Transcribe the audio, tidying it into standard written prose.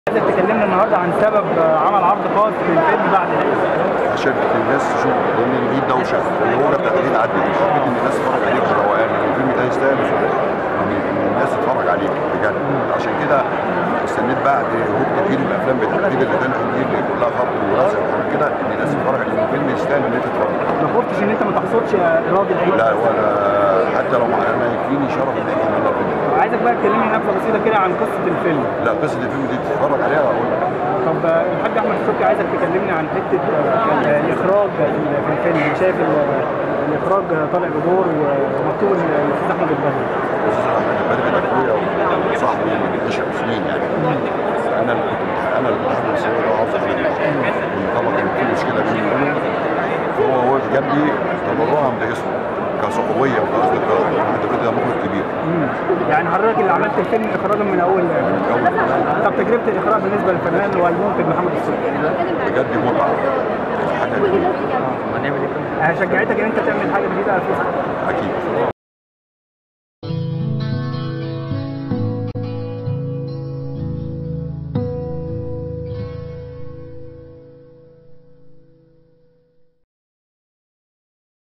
عايزك تكلمنا النهارده عن سبب عمل عرض خاص في الفيلم بعد العيد. عشان الناس تشوف ان العيد دوشه، الهوجه بتاعت العيد عدت، ان الناس تتفرج عليك بروقان، الفيلم ده يستاهل ان الناس تتفرج عليه بجد. عشان كده استنيت بعد هوجه كتير من الافلام بتاعت العيد اللي كانت دي اللي كلها خبط ورزع وحاجات كده، ان الناس تتفرج عليه، الفيلم يستاهل ان انت تتفرج. ما خفتش ان انت ما تحصدش ايراد العيد؟ لا، ولا حتى لو انا يكفيني شرف ان احنا عملنا الفيلم. عايزك بقى تكلمني نبذه بسيطه كده عن قصه الفيلم. لا، قصه الفيلم دي تتفرج عليها اقول لك. طب الحاج احمد السبكي عايزك تكلمني عن حته الاخراج في الفيلم. شايف الاخراج طالع بدور ومكتوب الاستاذ احمد البدري. الاستاذ احمد البدري ده اخويا وصاحبي من 10 سنين يعني. انا اللي كنت حابب السينما ده وعاوز اعمله. طبعا كان في مشكله بيني وبينه، فهو واقف جنبي تبرعا باسمه كصحوبيه وكاصدقاء. احمد البدري ده مخرج كبير. يعني حضرتك اللي عملت الفيلم اخراجا من اول. طب تجربه الاخراج بالنسبه للفنان والمنتج محمد السبكي؟ بجد متعه، حاجه جديده. شجعتك ان انت تعمل حاجه جديده على فكره؟ اكيد.